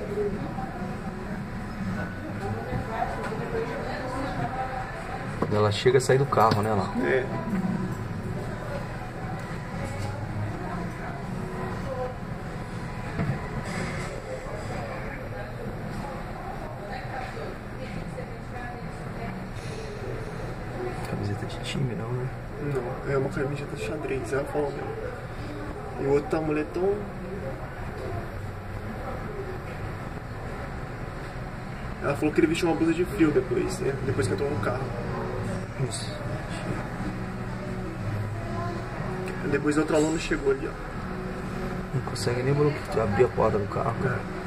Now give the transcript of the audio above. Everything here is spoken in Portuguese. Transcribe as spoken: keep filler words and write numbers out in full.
Quando ela chega a sair do carro, né, lá? É. Camiseta de time, não, né? Não, é uma camiseta de xadrez, ela falou mesmo. E o outro tá moletom. Ela falou que ele vestiu uma blusa de frio depois, né? Depois que entrou no carro. Isso. Depois outro aluno chegou ali, ó. Não consegue nem bloquear, abrir a porta do carro. É.